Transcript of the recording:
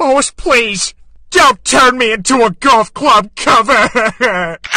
Please, don't turn me into a golf club cover!